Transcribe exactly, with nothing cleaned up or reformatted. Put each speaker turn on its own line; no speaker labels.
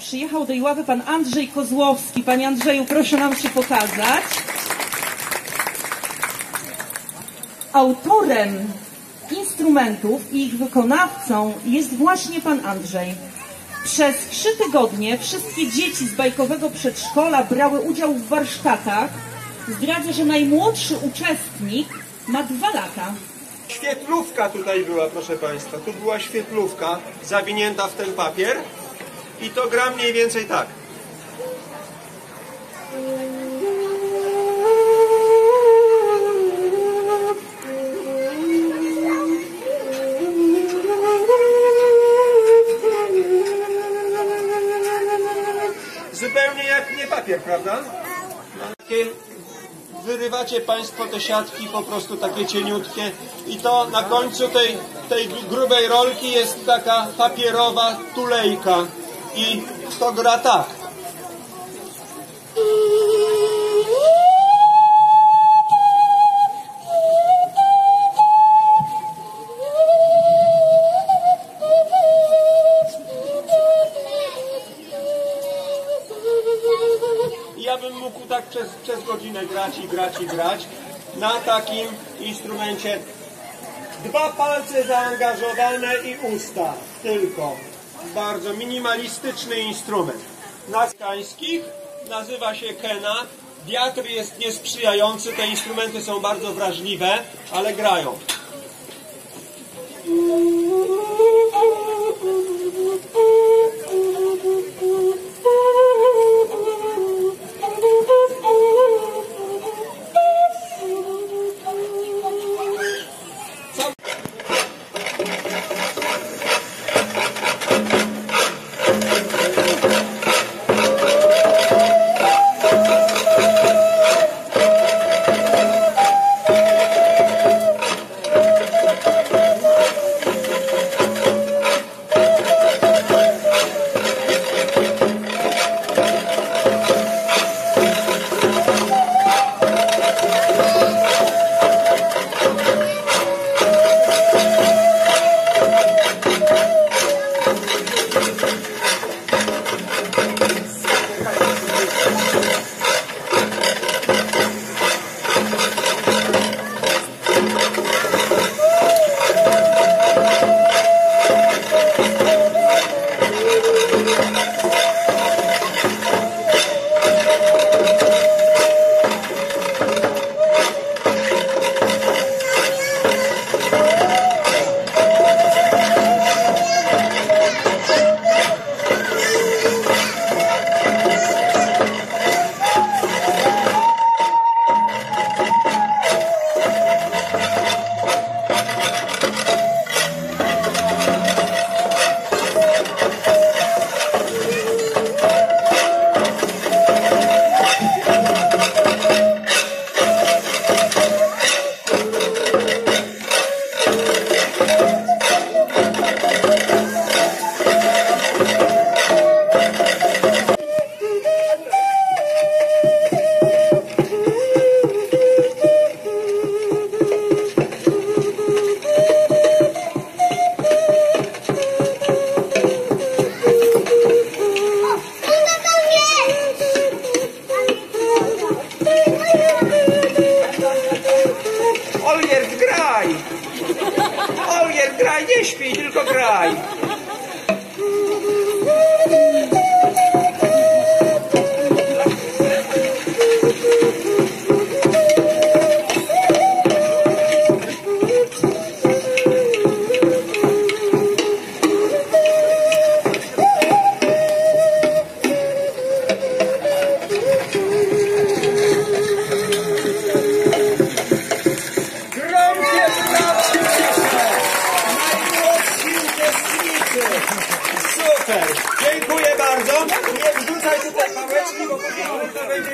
przyjechał do Iławy pan Andrzej Kozłowski. Panie Andrzeju, proszę nam się pokazać. Autorem instrumentów i ich wykonawcą jest właśnie pan Andrzej. Przez trzy tygodnie wszystkie dzieci z bajkowego przedszkola brały udział w warsztatach. Zdradzę, że najmłodszy uczestnik ma dwa lata.
Świetlówka tutaj była, proszę Państwa. Tu była świetlówka zawinięta w ten papier i to gra mniej więcej tak. Zupełnie jak nie papier, prawda? Takie wyrywacie Państwo te siatki po prostu takie cieniutkie i to na końcu tej, tej grubej rolki jest taka papierowa tulejka i to gra tak. Ja bym mógł tak przez, przez godzinę grać i grać i grać na takim instrumencie. Dwa palce zaangażowane i usta tylko. Bardzo minimalistyczny instrument. Na skańskich nazywa się kena. Wiatr jest niesprzyjający, te instrumenty są bardzo wrażliwe, ale grają. Olier, graj! Olier, graj, nie śpij, tylko graj! Super! Dziękuję bardzo! Nie wrzucaj tutaj pałeczki, bo później to będzie...